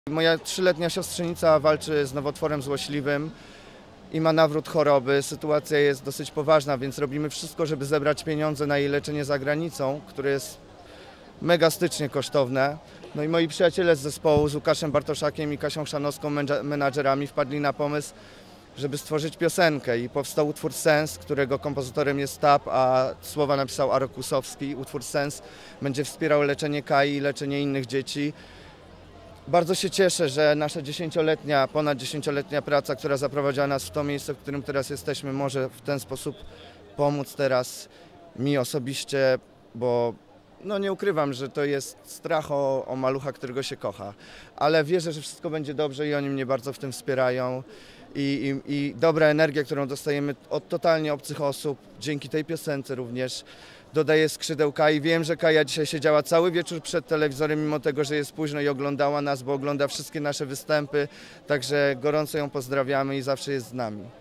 Moja 3-letnia siostrzenica walczy z nowotworem złośliwym i ma nawrót choroby. Sytuacja jest dosyć poważna, więc robimy wszystko, żeby zebrać pieniądze na jej leczenie za granicą, które jest megastycznie kosztowne. No i moi przyjaciele z zespołu, z Łukaszem Bartoszakiem i Kasią Chrzanowską, menadżerami, wpadli na pomysł, żeby stworzyć piosenkę i powstał utwór Sens, którego kompozytorem jest Tab, a słowa napisał Aro Kłusowski. Utwór Sens będzie wspierał leczenie Kai i leczenie innych dzieci. Bardzo się cieszę, że nasza ponad 10-letnia praca, która zaprowadziła nas w to miejsce, w którym teraz jesteśmy, może w ten sposób pomóc teraz mi osobiście, bo nie ukrywam, że to jest strach o malucha, którego się kocha, ale wierzę, że wszystko będzie dobrze i oni mnie bardzo w tym wspierają i dobra energia, którą dostajemy od totalnie obcych osób, dzięki tej piosence również, dodaje skrzydeł Kai. Wiem, że Kaja dzisiaj siedziała cały wieczór przed telewizorem, mimo tego, że jest późno i oglądała nas, bo ogląda wszystkie nasze występy, także gorąco ją pozdrawiamy i zawsze jest z nami.